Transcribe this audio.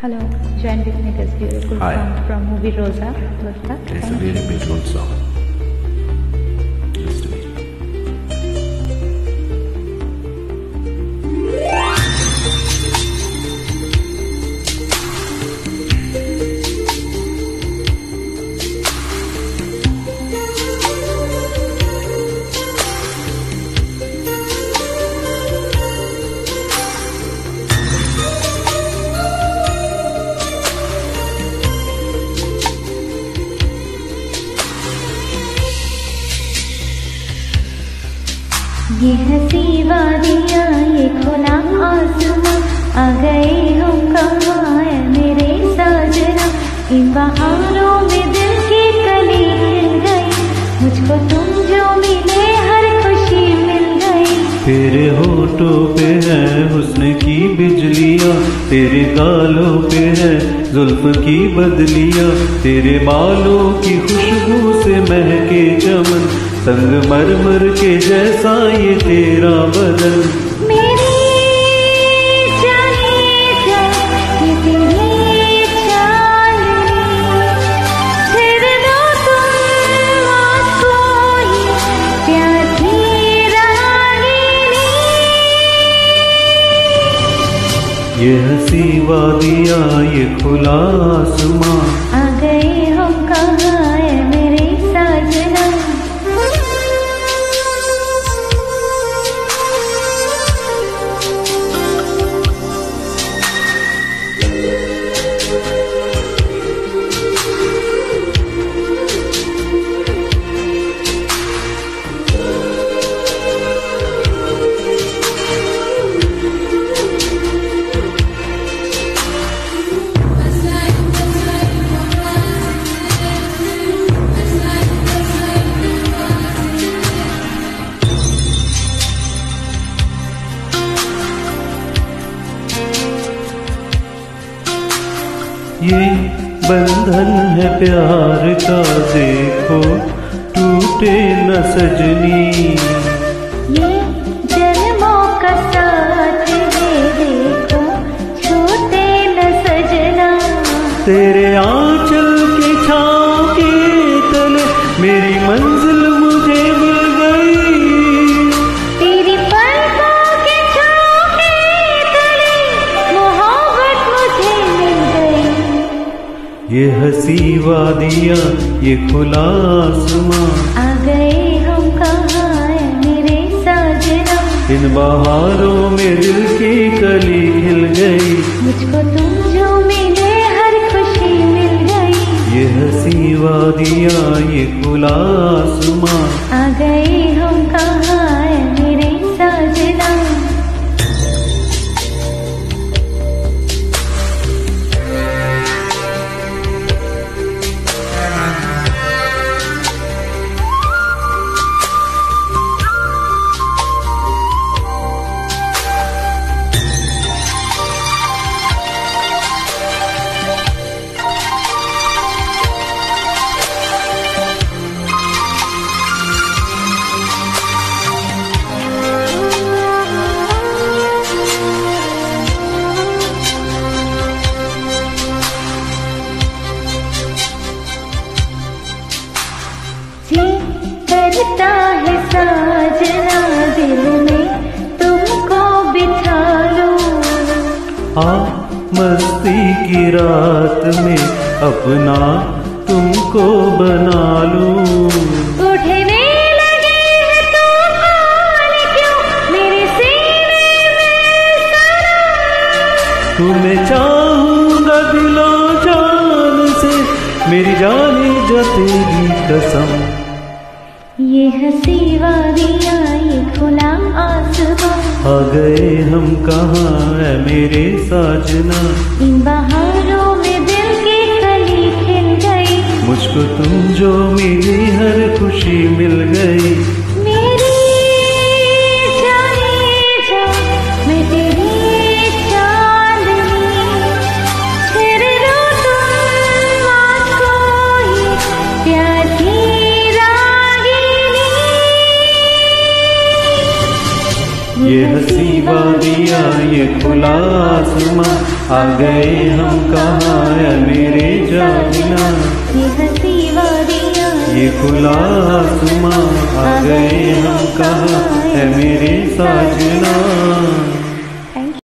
Hello, join with me this beautiful song from movie Rosa. It's a really beautiful song. Listen to it. ये हंसी वादिया ये खुला आसमां, आ गए हम कहाँ है मेरे साजना। इन बहारों में दिल की कली खिल गई, मुझको तुम जो मिले हर खुशी मिल गई। तेरे होठों पे है हुस्न की बिजलियाँ, तेरे गालों पे है जुल्फ की बदलियाँ, तेरे बालों की खुशबू से महके चमन, संगमरमर के जैसा ये तेरा बदन। मेरी जाने जा ये तेरी चांदनी, फिर दो तुम आँखों ही प्यार की रागिनी। ये हंसी वादियाँ ये खुला आसमां, आ गए हम कहाँ है मेरे साजना। ये बंधन है प्यार का देखो टूटे न सजनी। ये जन्मों का साथ है देखो छूटे न सजना। तेरे आंचल के छाँव के तले मेरी मंजिल मुझे मिल गई। तेरी पलकों के छाँव के तले मोहब्बत मुझे मिल गई। ये हंसी वादियाँ ये खुला आसमां, आ गए हम कहाँ है मेरे साजना। इन बहारों में दिल की कली खिल गई, मुझको तुम जो मिले हर खुशी मिल गई। ये हंसी वादियाँ ये खुला आसमां, आ गए हम कहाँ है मेरे साजना। करता है साजना दिल में तुमको बिठा लूं। आ मस्ती की रात में अपना तुमको बना लूं। उठने लगे हैं तूफान क्यों मेरे सीने में सरा। तुम्हें चाहूंगा दिलो जान से मेरी जानी जा तेरी कसम। ये हंसी वादियाँ ये खुला आसमां, आ गए हम कहाँ है मेरे साजना। इन बहारों में दिल की कली खिल गई, मुझको तुम जो मिली हर खुशी मिल गई। मेरी जाने जा मैं तेरी चांदनी, फिर दो तुम आँखों ही प्यार की ये हंसी वादियाँ ये खुला आसमां, आ गए हम कहाँ है मेरे जागना, ये हंसी वादियाँ ये खुला आसमां, आ गए हम कहाँ है मेरे साजना।